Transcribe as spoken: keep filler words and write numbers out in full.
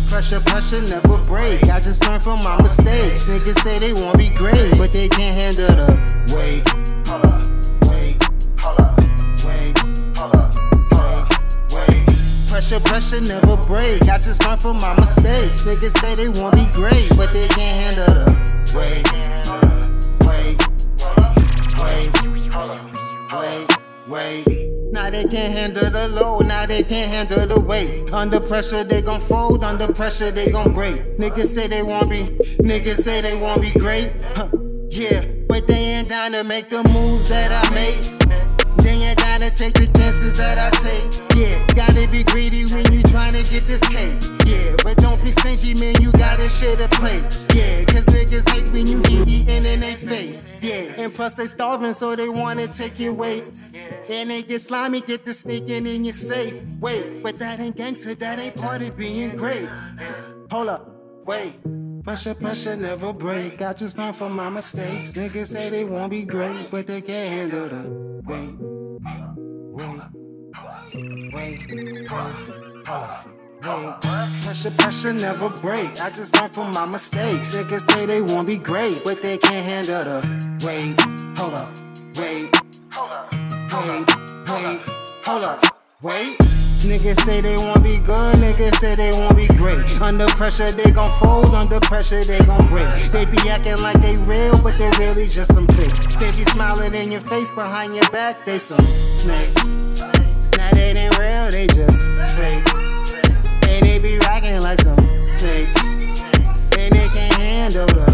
Pressure, pressure never break. I just learn from my mistakes. Niggas say they wanna be great, but they can't handle the weight. Hold up, wait, hold up, wait, hold up, wait, wait. Pressure, pressure never break. I just learn from my mistakes. Niggas say they wanna be great, but they can't handle the weight. Wait, wait, hold up, wait, wait. Now they can't handle the load, now they can't handle the weight. Under pressure they gon' fold, under pressure they gon' break. Niggas say they wanna be, niggas say they wanna be great. Huh, yeah, but they ain't down to make the moves that I made. They ain't down to take the chances that I take. Yeah, gotta be greedy when you tryna get this cake. Yeah, but don't be stingy, man, you gotta share the plate. Yeah, cause niggas hate when you be eating in they face. Yeah, and plus they starving, so they wanna take your weight. And they get slimy, get the sneaking in your safe. Wait, but that ain't gangster, that ain't part of being great. Hold up, wait. Pressure, pressure never break. I just learn from my mistakes. Niggas say they won't be great, but they can't handle the wait, wait, wait, wait, hold up. Wait, pressure, pressure never break. I just learn from my mistakes. Niggas say they won't be great, but they can't handle the wait, hold up, wait, hold up, wait, wait, hold up, wait. Niggas say they wanna be good, niggas say they wanna be great. Under pressure they gon' fold, under pressure they gon' break. They be acting like they real, but they really just some fakes. They be smiling in your face, behind your back, they some snakes. Now they ain't real, they just fake. And they be rocking like some snakes. And they can't handle the